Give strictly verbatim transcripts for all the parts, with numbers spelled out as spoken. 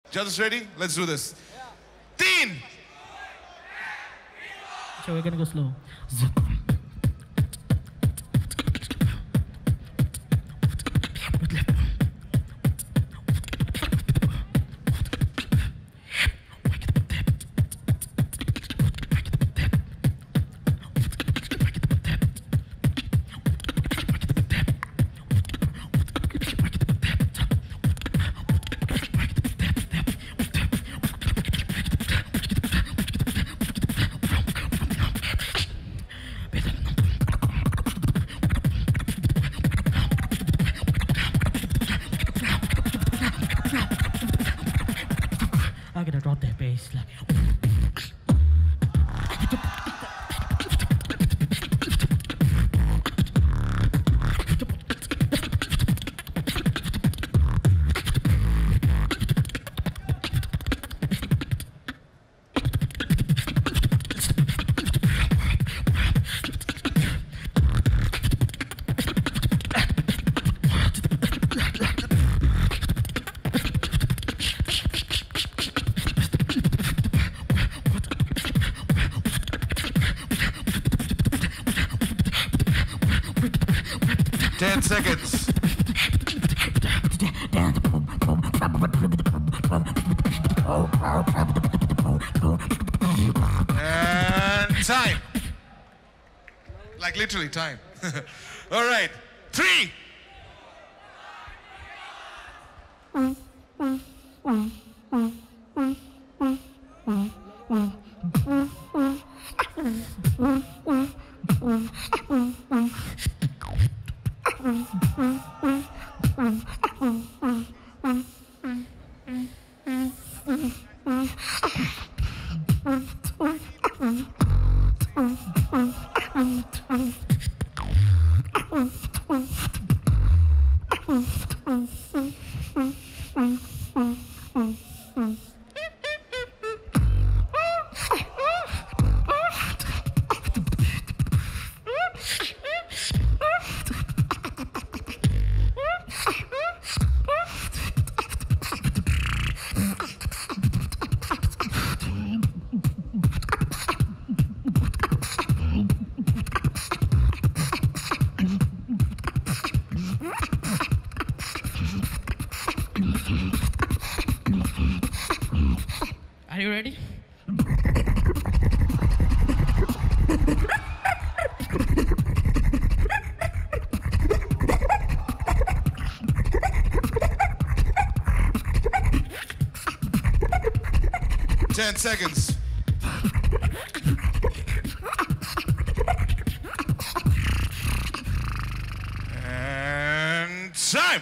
Judges ready? Let's do this. Teen. So we're gonna go slow. I gotta drop that bass like. Ten seconds. And time. Like literally time. All right. Three. Are you ready? Ten seconds. And time.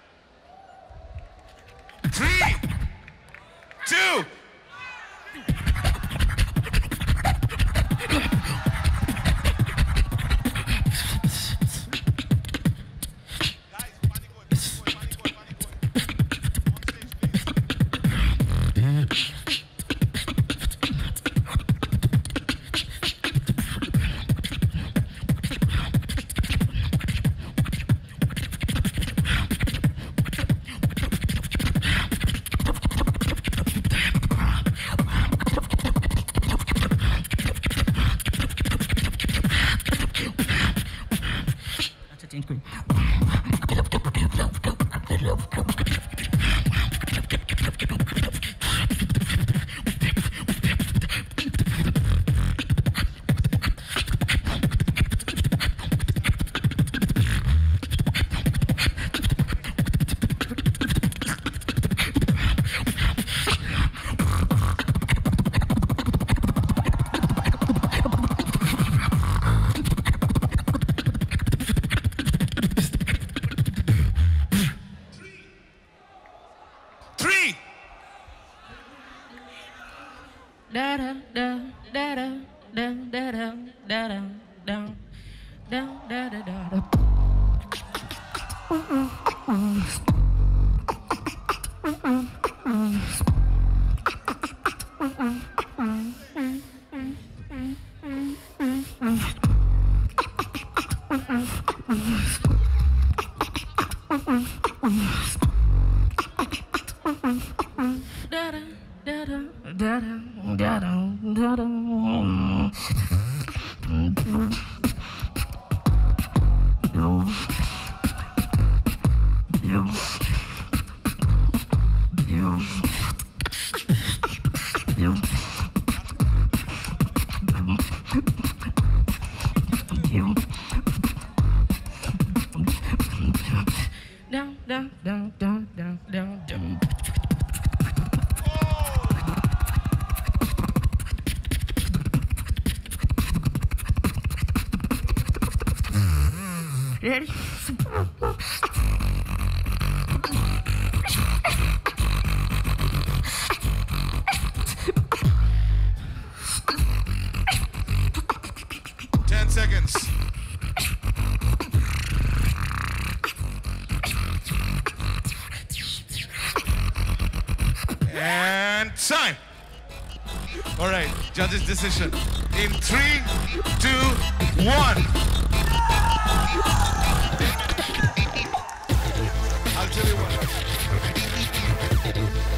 Three, two. Change screen. Da da da da da da da da da da da da da da da. da-da, da-da, da-da, da-da, da-da. Down, down, down, down, down, down, down. Ready? Ten seconds. And time. All right, judges' decision. In three, two, one. I'll tell you what.